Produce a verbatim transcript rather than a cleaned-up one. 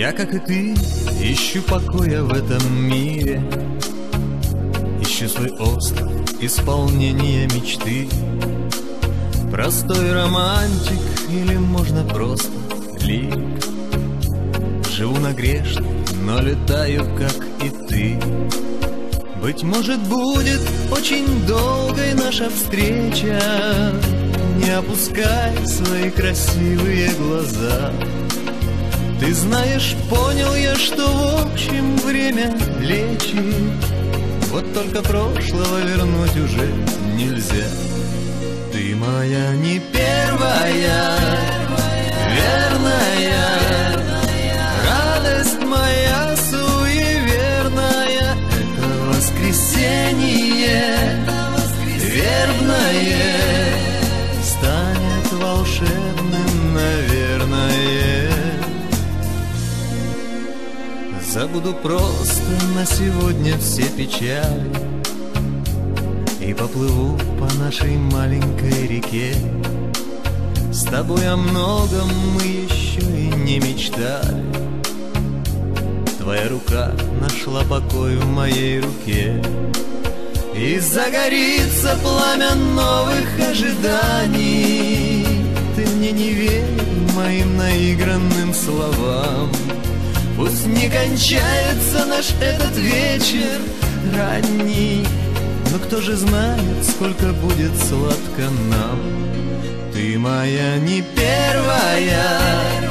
Я, как и ты, ищу покоя в этом мире, ищу свой остров исполнения мечты. Простой романтик или можно просто лирик. Живу на грешном, но летаю, как и ты. Быть может, будет очень долгой наша встреча. Не опускай свои красивые глаза. Ты знаешь, понял я, что в общем время лечит. Вот только прошлого вернуть уже нельзя. Ты моя не первая, верная, радость моя суеверная. Это воскресенье вербное станет волшебным, наверное. Забуду просто на сегодня все печали и поплыву по нашей маленькой реке. С тобой о многом мы еще и не мечтали. Твоя рука нашла покой в моей руке, и загорится пламя новых ожиданий. Ты мне не верь моим наигранным словам. Пусть не кончается наш этот вечер ранний, но кто же знает, сколько будет сладко нам. Ты моя не первая,